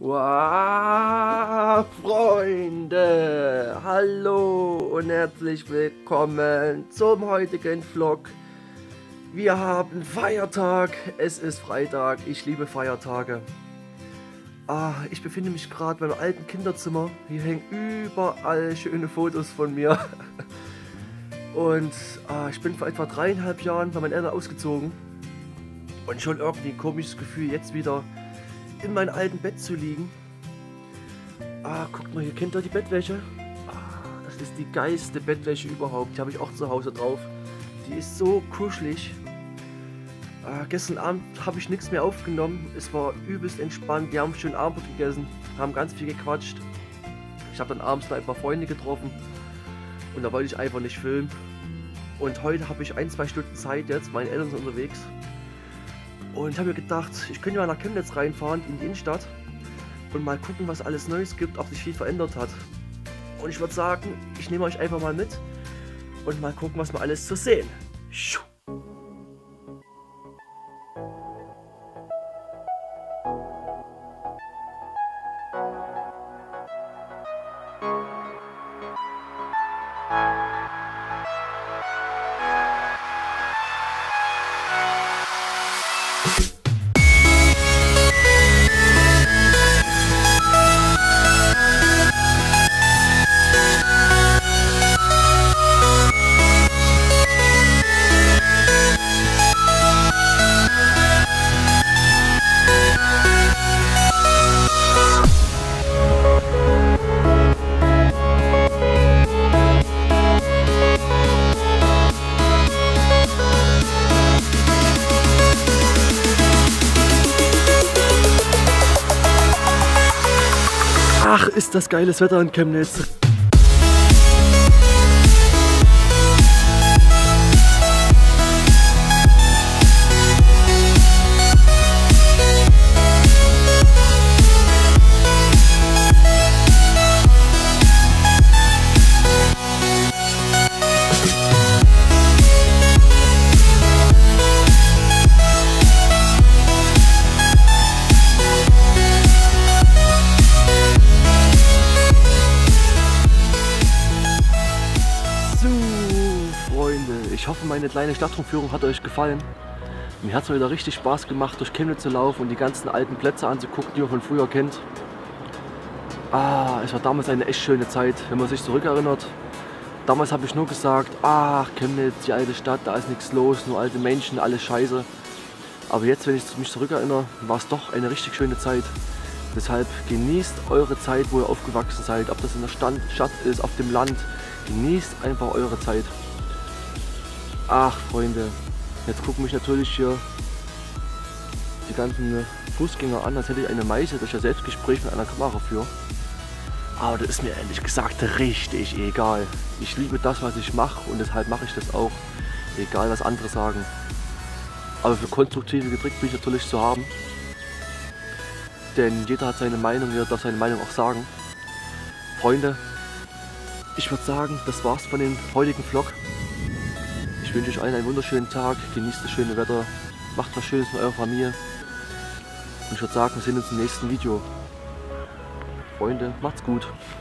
Wow, Freunde, hallo und herzlich willkommen zum heutigen Vlog. Wir haben Feiertag, es ist Freitag, ich liebe Feiertage. Ich befinde mich gerade beim alten Kinderzimmer, hier hängen überall schöne Fotos von mir. Und ich bin vor etwa 3,5 Jahren bei meinen Eltern ausgezogen. Und schon irgendwie ein komisches Gefühl, jetzt wieder in meinem alten Bett zu liegen. Guckt mal, hier kennt ihr die Bettwäsche? Das ist die geilste Bettwäsche überhaupt. Die habe ich auch zu Hause drauf. Die ist so kuschelig. Gestern Abend habe ich nichts mehr aufgenommen. Es war übelst entspannt. Wir haben schön Abendbrot gegessen, haben ganz viel gequatscht. Ich habe dann abends noch ein paar Freunde getroffen. Und da wollte ich einfach nicht filmen. Und heute habe ich 1-2 Stunden Zeit jetzt. Meine Eltern sind unterwegs. Und ich habe mir gedacht, ich könnte mal nach Chemnitz reinfahren, in die Innenstadt. Und mal gucken, was alles Neues gibt, ob sich viel verändert hat. Und ich würde sagen, ich nehme euch einfach mal mit. Und mal gucken, was wir alles zu sehen. Ach, ist das geiles Wetter in Chemnitz. Ich hoffe, meine kleine Stadtrundführung hat euch gefallen. Mir hat es wieder richtig Spaß gemacht, durch Chemnitz zu laufen und die ganzen alten Plätze anzugucken, die man von früher kennt. Es war damals eine echt schöne Zeit, wenn man sich zurückerinnert. Damals habe ich nur gesagt, ach Chemnitz, die alte Stadt, da ist nichts los, nur alte Menschen, alles scheiße. Aber jetzt, wenn ich mich zurückerinnere, war es doch eine richtig schöne Zeit. Deshalb genießt eure Zeit, wo ihr aufgewachsen seid, ob das in der Stadt ist, auf dem Land. Genießt einfach eure Zeit. Ach Freunde, jetzt gucken mich natürlich hier die ganzen Fußgänger an, als hätte ich eine Meise, dass ich ein Selbstgespräch mit einer Kamera führe. Aber das ist mir ehrlich gesagt richtig egal. Ich liebe das, was ich mache und deshalb mache ich das auch, egal was andere sagen. Aber für konstruktive Kritik bin ich natürlich zu haben. Denn jeder hat seine Meinung, jeder darf seine Meinung auch sagen. Freunde, ich würde sagen, das war's von dem heutigen Vlog. Ich wünsche euch allen einen wunderschönen Tag, genießt das schöne Wetter, macht was Schönes mit eurer Familie und ich würde sagen, wir sehen uns im nächsten Video. Freunde, macht's gut.